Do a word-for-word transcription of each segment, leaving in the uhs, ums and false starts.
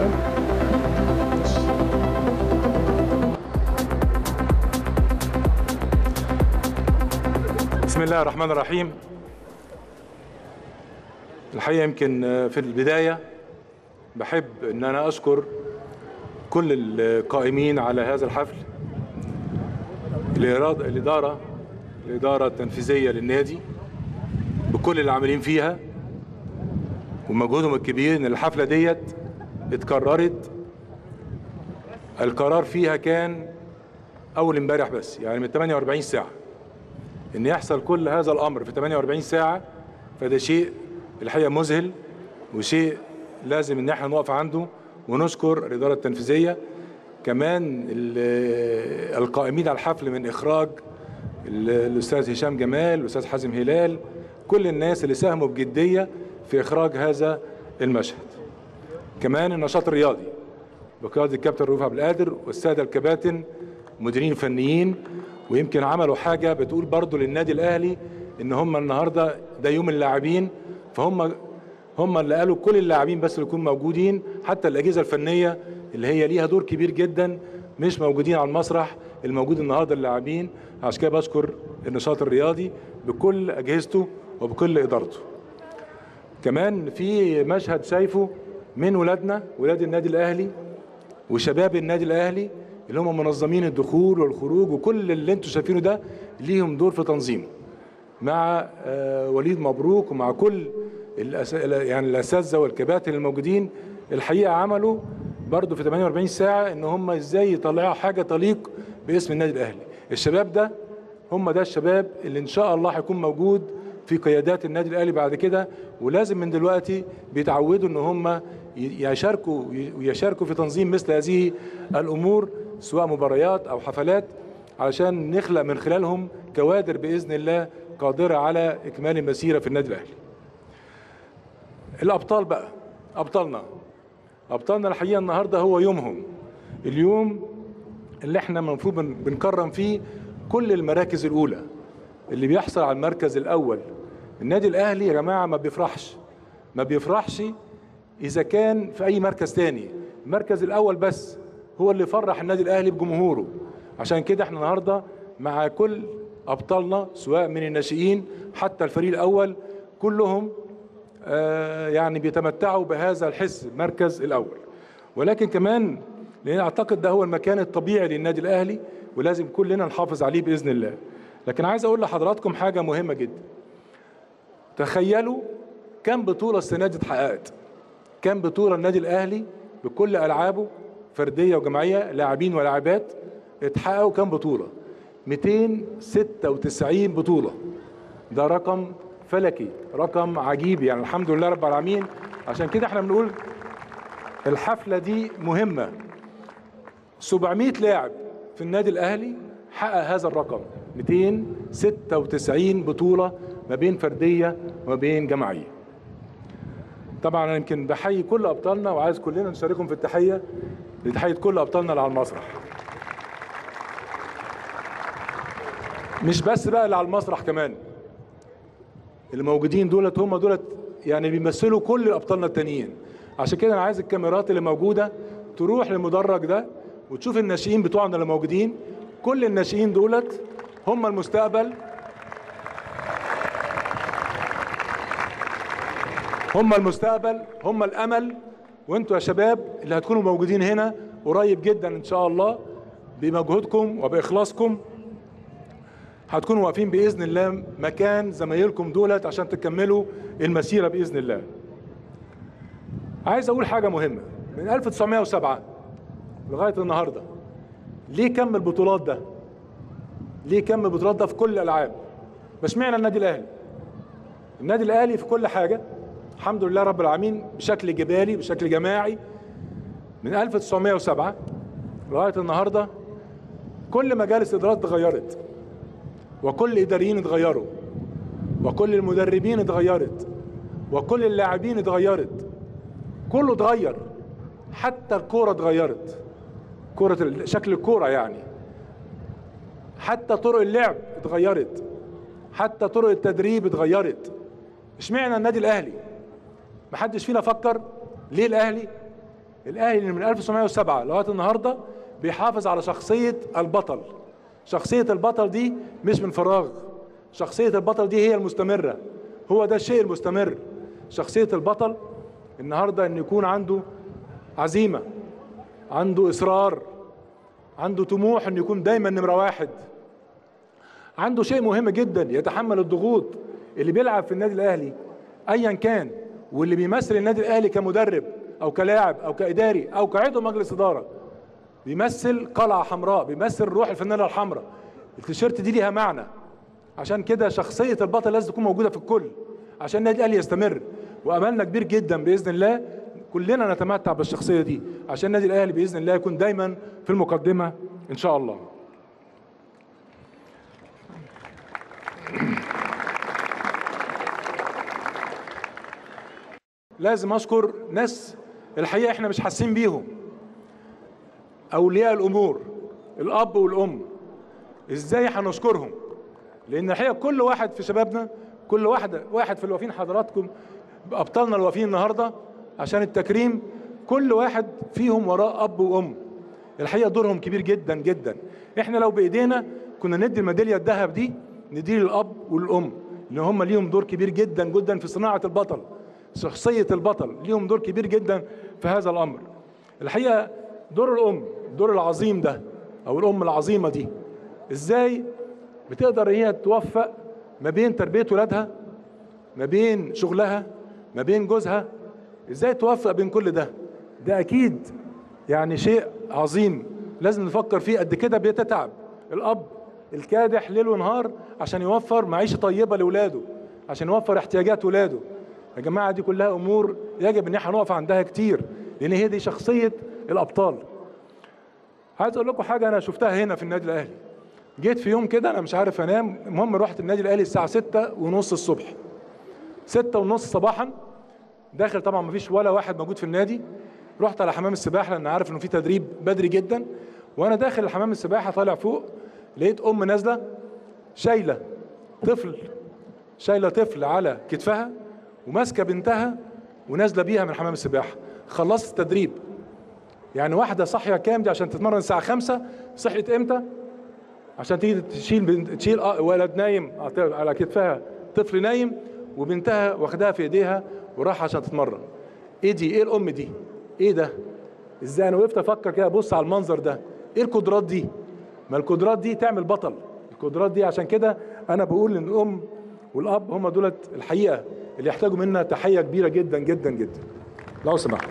بسم الله الرحمن الرحيم. الحقيقة يمكن في البداية بحب أن أنا أشكر كل القائمين على هذا الحفل، الإدارة الإدارة التنفيذية للنادي بكل اللي عاملين فيها ومجهودهم الكبير. إن الحفلة ديت اتكررت، القرار فيها كان أول امبارح بس، يعني من ثمانية وأربعين ساعة، إن يحصل كل هذا الأمر في ثمانية وأربعين ساعة، فده شيء الحقيقة مذهل وشيء لازم إن احنا نقف عنده ونشكر الإدارة التنفيذية. كمان القائمين على الحفل من إخراج الأستاذ هشام جمال، الأستاذ حازم هلال، كل الناس اللي ساهموا بجدية في إخراج هذا المشهد. كمان النشاط الرياضي بقيادة الكابتن رؤوف عبد القادر والسادة الكباتن مديرين فنيين، ويمكن عملوا حاجة بتقول برضو للنادي الأهلي إن هم النهاردة ده يوم اللاعبين، فهم هم اللي قالوا كل اللاعبين بس اللي يكونوا موجودين، حتى الأجهزة الفنية اللي هي ليها دور كبير جدا مش موجودين على المسرح، الموجود النهارده اللاعبين. عشان كده بشكر النشاط الرياضي بكل أجهزته وبكل إدارته. كمان في مشهد شايفه من ولادنا ولاد النادي الأهلي وشباب النادي الأهلي اللي هم منظمين الدخول والخروج، وكل اللي انتم شايفينه ده ليهم دور في تنظيمه، مع وليد مبروك ومع كل الأس... يعني الاساتذه والكباتن الموجودين. الحقيقه عملوا برضه في ثمانية وأربعين ساعه ان هم ازاي يطلعوا حاجه تليق باسم النادي الاهلي. الشباب ده هم ده الشباب اللي ان شاء الله هيكون موجود في قيادات النادي الاهلي بعد كده، ولازم من دلوقتي بيتعودوا ان هم يشاركوا ويشاركوا في تنظيم مثل هذه الامور، سواء مباريات او حفلات، علشان نخلق من خلالهم كوادر باذن الله قادره على اكمال المسيره في النادي الاهلي. الابطال بقى، ابطالنا ابطالنا الحقيقه النهارده هو يومهم، اليوم اللي احنا المفروض بنكرم فيه كل المراكز الاولى. اللي بيحصل على المركز الاول، النادي الاهلي يا جماعه ما بيفرحش ما بيفرحش اذا كان في اي مركز تاني، المركز الاول بس هو اللي يفرح النادي الاهلي بجمهوره. عشان كده احنا النهارده مع كل ابطالنا سواء من الناشئين حتى الفريق الاول، كلهم آه يعني بيتمتعوا بهذا الحس، المركز الاول. ولكن كمان لان اعتقد ده هو المكان الطبيعي للنادي الاهلي ولازم كلنا نحافظ عليه باذن الله. لكن عايز اقول لحضراتكم حاجه مهمه جدا. تخيلوا كم بطوله السنه دي اتحققت، كم بطوله النادي الاهلي بكل العابه فرديه وجماعيه، لاعبين ولاعبات، اتحققوا كم بطوله؟ مئتين وستة وتسعين بطوله. ده رقم فلكي، رقم عجيب، يعني الحمد لله رب العالمين. عشان كده احنا بنقول الحفله دي مهمه. سبعمئة لاعب في النادي الاهلي حقق هذا الرقم، مئتين وستة وتسعين بطوله ما بين فرديه وما بين جماعيه. طبعا انا يمكن بحيي كل ابطالنا وعايز كلنا نشاركهم في التحيه لتحيه كل ابطالنا اللي على المسرح. مش بس بقى اللي على المسرح، كمان اللي موجودين دولت هم دولت يعني بيمثلوا كل ابطالنا التانيين. عشان كده انا عايز الكاميرات اللي موجوده تروح للمدرج ده وتشوف الناشئين بتوعنا اللي موجودين. كل الناشئين دولت هم المستقبل، هم المستقبل، هم الامل. وانتوا يا شباب اللي هتكونوا موجودين هنا قريب جدا ان شاء الله بمجهودكم وباخلاصكم هتكونوا واقفين باذن الله مكان زمايلكم دولت عشان تكملوا المسيره باذن الله. عايز اقول حاجه مهمه. من ألف وتسعمئة وسبعة لغايه النهارده ليه كم البطولات ده؟ ليه كم البطولات ده في كل الالعاب؟ مش معنى النادي الاهلي. النادي الاهلي في كل حاجه الحمد لله رب العالمين بشكل جبالي بشكل جماعي. من ألف وتسعمئة وسبعة لغايه النهارده كل مجالس الادارات اتغيرت، وكل الاداريين اتغيروا، وكل المدربين اتغيرت، وكل اللاعبين اتغيرت، كله اتغير. حتى الكوره اتغيرت، كوره شكل الكوره يعني، حتى طرق اللعب اتغيرت، حتى طرق التدريب اتغيرت. اشمعنى النادي الاهلي؟ محدش فينا فكر ليه الاهلي؟ الاهلي اللي من ألف وتسعمائة وسبعة لغايه النهارده بيحافظ على شخصيه البطل. شخصيه البطل دي مش من فراغ، شخصيه البطل دي هي المستمره، هو ده الشيء المستمر. شخصيه البطل النهارده ان يكون عنده عزيمه، عنده اصرار، عنده طموح ان يكون دايما نمره واحد، عنده شيء مهم جدا يتحمل الضغوط. اللي بيلعب في النادي الاهلي ايا كان، واللي بيمثل النادي الاهلي كمدرب او كلاعب او كاداري او كعضو مجلس اداره، بيمثل قلعه حمراء، بيمثل روح الفانيلا الحمراء. التيشيرت دي ليها معنى، عشان كده شخصيه البطل لازم تكون موجوده في الكل عشان النادي الاهلي يستمر. واملنا كبير جدا باذن الله كلنا نتمتع بالشخصيه دي عشان النادي الاهلي باذن الله يكون دايما في المقدمه ان شاء الله. لازم اشكر ناس الحقيقه احنا مش حاسين بيهم، اولياء الامور، الاب والام. ازاي هنشكرهم؟ لان الحقيقه كل واحد في شبابنا، كل واحده واحد في الوافين حضراتكم ابطالنا الوافين النهارده عشان التكريم، كل واحد فيهم وراه اب وام. الحقيقه دورهم كبير جدا جدا. احنا لو بايدينا كنا ندي الميداليه الذهب دي ندي للاب والام، ان هم ليهم دور كبير جدا جدا في صناعه البطل. شخصيه البطل ليهم دور كبير جدا في هذا الامر. الحقيقه دور الام، الدور العظيم ده او الام العظيمه دي، ازاي بتقدر هي توفق ما بين تربيه ولادها، ما بين شغلها، ما بين جوزها، ازاي توفق بين كل ده؟ ده اكيد يعني شيء عظيم لازم نفكر فيه. قد كده بيتتعب الاب الكادح ليل ونهار عشان يوفر معيشه طيبه لاولاده، عشان يوفر احتياجات ولاده. يا جماعه دي كلها امور يجب ان احنا نقف عندها كتير، لان هي دي شخصيه الابطال. عايز اقول لكم حاجه انا شفتها هنا في النادي الاهلي. جيت في يوم كده انا مش عارف انام، المهم رحت النادي الاهلي الساعه ستة ونص الصبح، ستة ونص صباحا. داخل طبعا مفيش ولا واحد موجود في النادي. رحت على حمام السباحه لان عارف انه في تدريب بدري جدا. وانا داخل حمام السباحه طالع فوق لقيت ام نازله شايله طفل، شايله طفل على كتفها وماسكه بنتها ونازله بيها من حمام السباحه. خلصت التدريب. يعني واحده صاحيه كام دي عشان تتمرن الساعه خمسة؟ صحيت امتى؟ عشان تيجي تشيل بنت، تشيل ولد نايم على كتفها، طفل نايم وبنتها واخداها في ايديها وراح عشان تتمرن. ايه دي؟ ايه الام دي؟ ايه ده؟ ازاي؟ انا وقفت افكر كده ابص على المنظر ده، ايه القدرات دي؟ ما القدرات دي تعمل بطل. القدرات دي عشان كده انا بقول ان الام والاب هم دولت الحقيقه اللي يحتاجوا منا تحيه كبيره جدا جدا جدا. لو سمحت.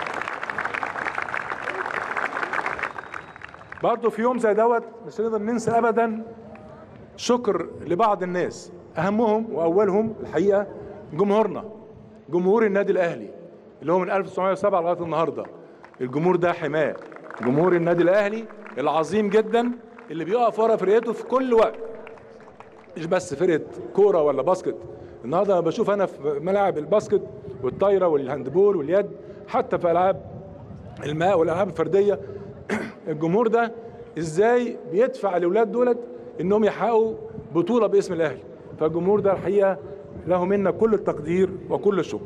برضه في يوم زي دوت مش هنقدر ننسى ابدا شكر لبعض الناس، اهمهم واولهم الحقيقه جمهورنا، جمهور النادي الاهلي اللي هو من ألف وتسعمائة وسبعة لغايه النهارده. الجمهور ده حماه، جمهور النادي الاهلي العظيم جدا اللي بيقف ورا فرقته في كل وقت، مش بس فرقه كوره ولا باسكت. النهارده بشوف انا في ملاعب الباسكت والطايره والهاندبول واليد، حتى في العاب الماء والالعاب الفرديه الجمهور ده ازاي بيدفع الاولاد دولت انهم يحققوا بطوله باسم الاهلي. فالجمهور ده الحقيقه له منا كل التقدير وكل الشكر.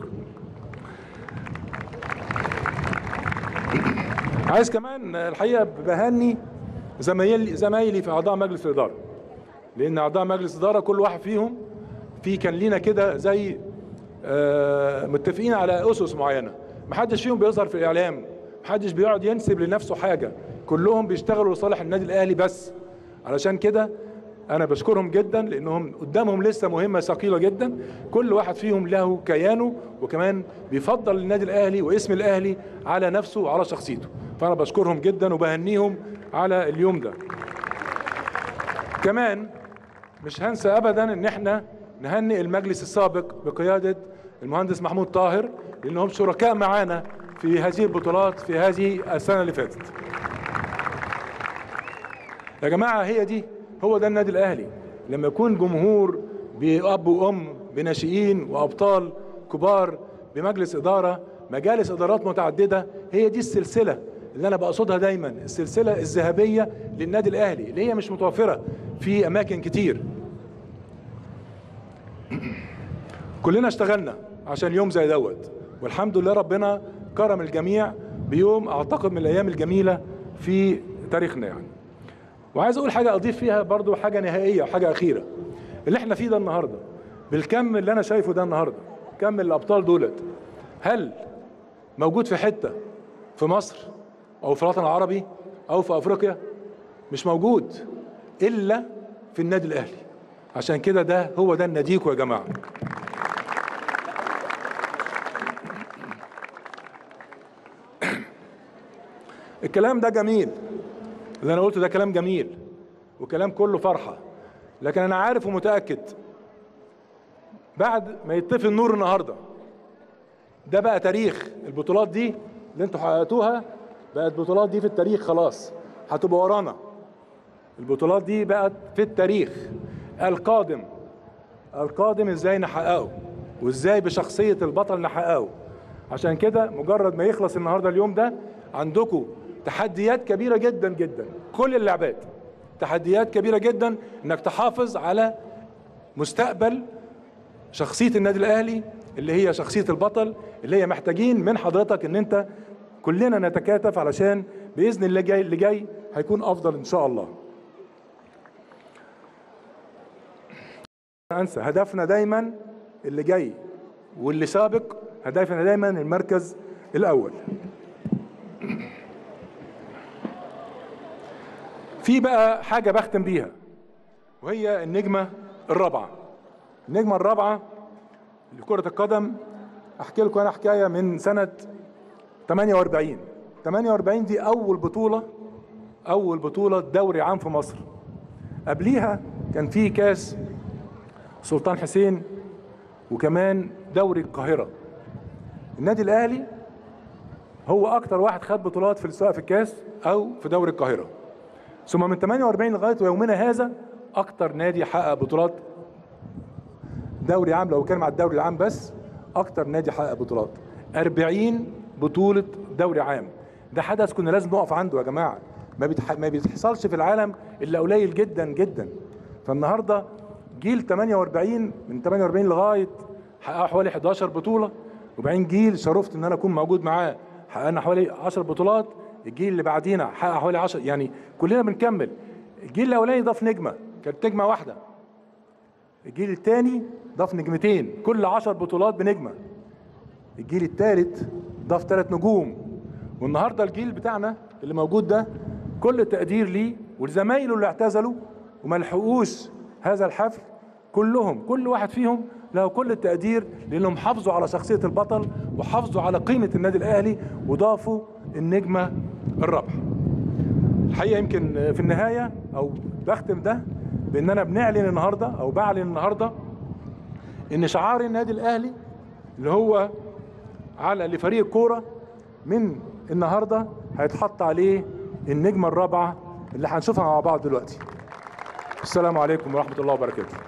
عايز كمان الحقيقه بهني زمايلي زمايلي في اعضاء مجلس الاداره، لان اعضاء مجلس الاداره كل واحد فيهم في كان لينا كده زي متفقين على اسس معينه، محدش فيهم بيظهر في الاعلام، محدش بيقعد ينسب لنفسه حاجه، كلهم بيشتغلوا لصالح النادي الاهلي بس. علشان كده انا بشكرهم جدا لانهم قدامهم لسه مهمه ثقيله جدا، كل واحد فيهم له كيانه وكمان بيفضل النادي الاهلي واسم الاهلي على نفسه وعلى شخصيته. فانا بشكرهم جدا وبهنيهم على اليوم ده. كمان مش هنسى ابدا ان احنا نهنئ المجلس السابق بقياده المهندس محمود طاهر لانهم شركاء معانا في هذه البطولات في هذه السنه اللي فاتت. يا جماعه هي دي، هو ده النادي الاهلي لما يكون جمهور باب وام بناشئين وابطال كبار بمجلس اداره، مجالس ادارات متعدده. هي دي السلسله اللي انا بقصدها دايما، السلسله الذهبيه للنادي الاهلي اللي هي مش متوفره في اماكن كتير. كلنا اشتغلنا عشان يوم زي دوت، والحمد لله ربنا كرم الجميع بيوم اعتقد من الايام الجميله في تاريخنا يعني. وعايز اقول حاجه اضيف فيها برضو حاجه نهائيه وحاجه اخيره. اللي احنا فيه ده النهارده بالكم اللي انا شايفه ده النهارده، كم الابطال دولت، هل موجود في حته في مصر او في الوطن العربي او في افريقيا؟ مش موجود الا في النادي الاهلي. عشان كده ده هو ده ناديكم يا جماعه. الكلام ده جميل، اللي انا قلته ده كلام جميل وكلام كله فرحه، لكن انا عارف ومتاكد بعد ما يطفي النور النهارده ده بقى تاريخ. البطولات دي اللي انتوا حققتوها بقت بطولات دي في التاريخ، خلاص هتبقى ورانا. البطولات دي بقت في التاريخ القادم. القادم ازاي نحققه وازاي بشخصيه البطل نحققه. عشان كده مجرد ما يخلص النهارده اليوم ده عندكم تحديات كبيره جدا جدا، كل اللعبات تحديات كبيره جدا انك تحافظ على مستقبل شخصيه النادي الاهلي اللي هي شخصيه البطل، اللي هي محتاجين من حضرتك ان انت كلنا نتكاتف علشان باذن الله جاي اللي جاي هيكون افضل ان شاء الله. انسى هدفنا دايما اللي جاي واللي سابق، هدفنا دايما المركز الاول. في بقى حاجه بختم بيها وهي النجمه الرابعه. النجمه الرابعه لكره القدم احكي لكم انا حكايه من سنه ثمانية وأربعين. ثمانية وأربعين دي اول بطوله اول بطوله دوري عام في مصر. قبليها كان في كاس سلطان حسين وكمان دوري القاهره. النادي الاهلي هو اكتر واحد خد بطولات في سواء في الكاس او في دوري القاهره. ثم من ثمانية وأربعين لغايه يومنا هذا اكتر نادي حقق بطولات دوري عام، لو كان مع الدوري العام بس اكتر نادي حقق بطولات أربعين بطوله دوري عام. ده حدث كنا لازم نقف عنده يا جماعه، ما بيتح... ما بيحصلش في العالم الا قليل جدا جدا. فالنهارده جيل ثمانية وأربعين من ثمانية وأربعين لغايه حققوا حوالي إحدى عشرة بطوله، وبعدين جيل شرفت ان انا اكون موجود معاه حققنا حوالي عشر بطولات. الجيل اللي بعدينا حقق حوالي عشرة، يعني كلنا بنكمل. الجيل الاولاني ضاف نجمه، كانت نجمه واحده. الجيل الثاني ضاف نجمتين، كل عشر بطولات بنجمه. الجيل الثالث ضاف ثلاث نجوم. والنهارده الجيل بتاعنا اللي موجود ده كل التقدير ليه ولزمايله اللي اعتزلوا وما لحقوش هذا الحفل، كلهم كل واحد فيهم له كل التقدير لانهم حافظوا على شخصيه البطل وحافظوا على قيمه النادي الاهلي وضافوا النجمه الرابعه. الحقيقه يمكن في النهايه او بختم ده بان انا بنعلن النهارده او بعلن النهارده ان شعار النادي الاهلي اللي هو على لفريق الكوره من النهارده هيتحط عليه النجمه الرابعه اللي هنشوفها مع بعض دلوقتي. السلام عليكم ورحمه الله وبركاته.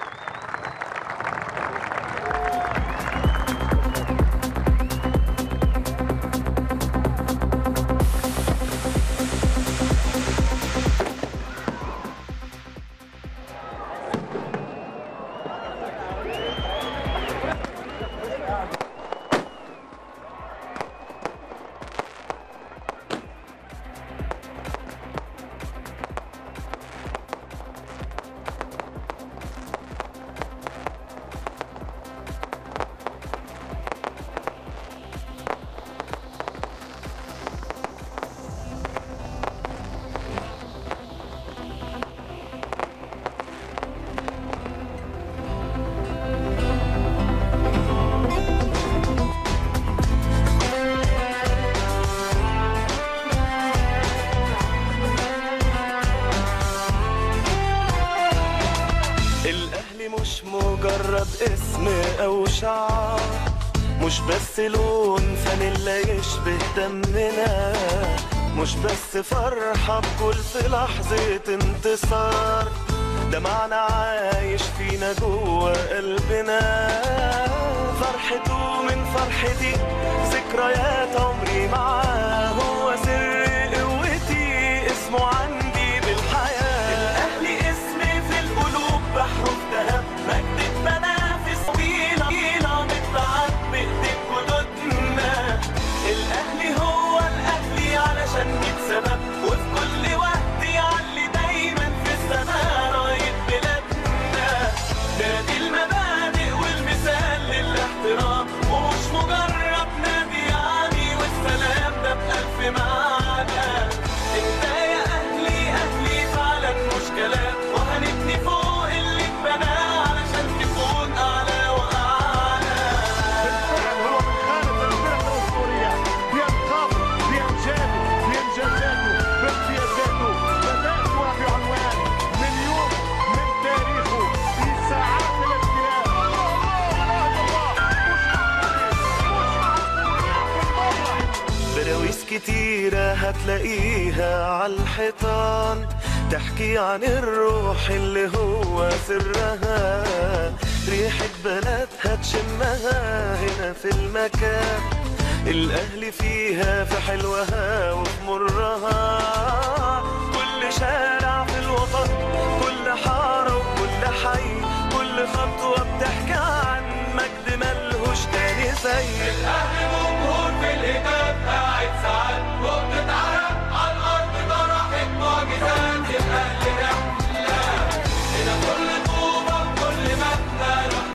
مش مجرد اسم او شعار، مش بس لون فانيلا يشبه دمنا، مش بس فرحة بكل في لحظة انتصار، ده معنى عايش فينا جوه قلبنا. فرحته من فرحتي، ذكريات عمري معاه، هو سر قوتي اسمه عندي بالحياة. الأهلي اسمي في القلوب بحرف ذهب، مجد بنافس طويلة طويلة متبعت بإيدين جدودنا. الأهلي هو ناس كتيرة هتلاقيها عالحيطان تحكي عن الروح اللي هو سرها، ريحة بلدها تشمها هنا في المكان، الأهل فيها في حلوها وفي مرها، كل شارع